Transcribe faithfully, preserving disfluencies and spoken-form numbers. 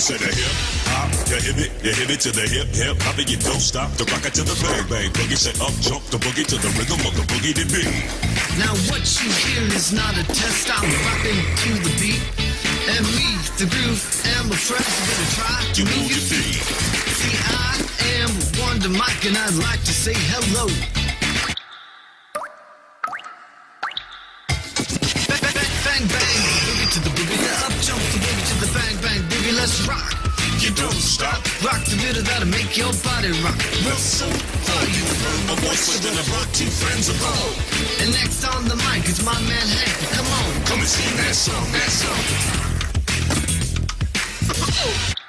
said a hip hop, you hip it, you hip it to the hip hip hop, and you don't stop the rock it to the bang bang boogie. Say up jump the boogie to the rhythm of the boogie to beat. Now what you hear is not a test. I'm rocking to the beat, and me, the groove, and my friends are gonna try to You move move your your feet. feet. See, I am Wonder Mike, and I'd like to say hello. Bang, bang, bang, bang, boogie to the boogie, the up jump the boogie to the bang, bang, boogie, let's rock. You don't stop. Rock the rhythm that'll make your body rock. Well, so are you heard my voice, so then I brought two friends above. And next on the mic is my man Hank. Come on, Come and sing that song, that song.